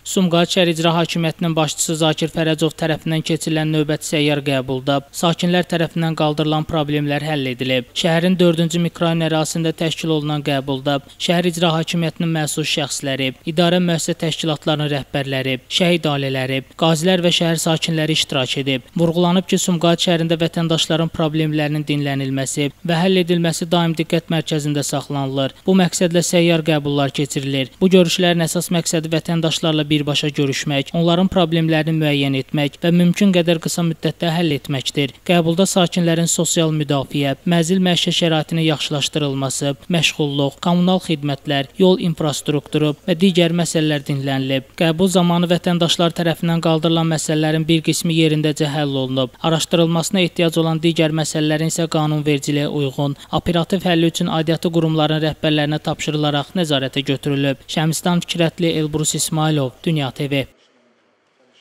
Sumqayıt şəhər İcra Hakimiyyətinin başçısı Zakir Fərəcov tərəfindən keçirilən növbəti səyyar qəbulda sakinlər tərəfindən qaldırılan problemlər həll edilib. Şəhərin 4-cü mikrorayon ərazisində təşkil olunan qəbulda şəhər İcra Hakimiyyətinin məsul şəxsləri, idarə müəssisə təşkilatlarının rəhbərləri, şəhid ailələri, qazilər və şəhər sakinləri iştirak edib. Vurğulanıb ki, Sumqayıt şəhərində vətəndaşların problemlərinin dinlənilməsi və həll edilməsi daim diqqət mərkəzində saxlanılır. Bu məqsədlə səyyar qəbullar keçirilir. Bu görüşlərin əsas məqsədi vətəndaşlarla birbaşa görüşmək, onların problemlərini müəyyən etmək və mümkün qədər qısa müddətdə həll etməkdir. Qəbulda sakinlərin sosial müdafiə, mənzil məişət şəraitinin yaxşılaşdırılması, məşğulluq, kommunal xidmətlər, yol infrastrukturu və digər məsələlər dinlənilib. Qəbul zamanı vətəndaşlar tərəfindən qaldırılan məsələlərin bir qismi yerindəcə həll olunub. Araşdırılmasına ehtiyac olan digər məsələlərin isə qanunvericiliyə uyğun, operativ həlli üçün aidiyyatı qurumların rəhbərlərinə tapşırılaraq nəzarətə götürülüb. Şəmsdən Fikrətli, Elbrus İsmailov, Dünya TV.